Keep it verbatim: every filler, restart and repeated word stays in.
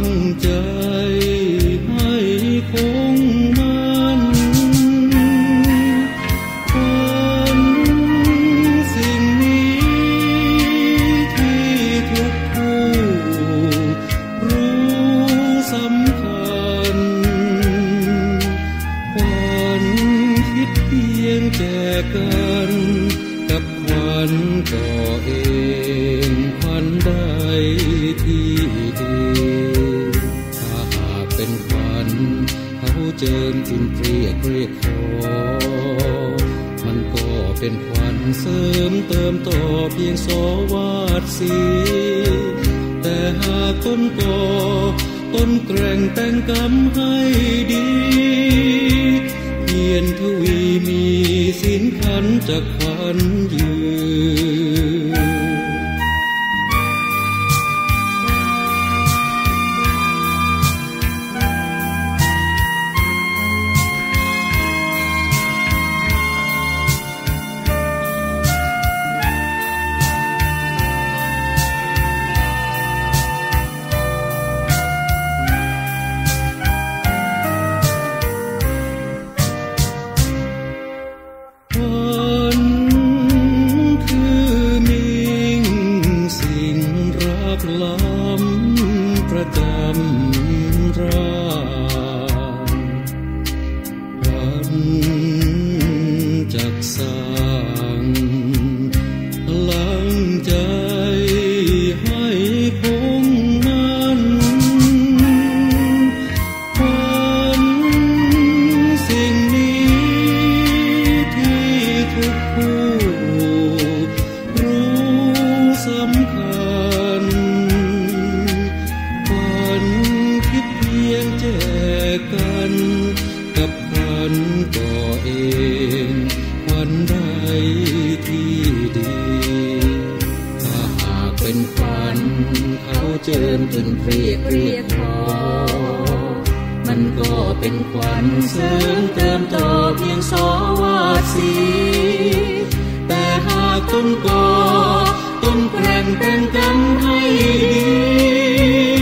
งใจให้คงมันฝันสิ่งนี้ที่ทุกผู้รู้สำคัญฝันคิดเพียงแจกกันกับขวัญก่อเองขวัญได้ที่ดีถ้าหากเป็นขวัญเขาเจิมจินเกลียกเรียกขอมันก็เป็นขวัญเสริมเติมต่อเพียงสวาดสีแต่หากต้นก่อต้นแกร่งแต่งกำให้ดีเพียรทวีมีศีลขันจากขวัญยืนประจำร่างวันจักสร้างพลังใจให้คงมันวันสิ่งนี้ที่ทุกผู้รู้สำคัญแจกกันกับขวัญก่อเองขวัญได้ที่ดีถ้าหากเป็นขวัญเขาเจิมจนเรียกเรียกขอมันก็เป็นขวัญเสริมเติมต่อเพียงสวาดสีแต่หากต้นก่อต้นแกร่งแต่งกำให้ดี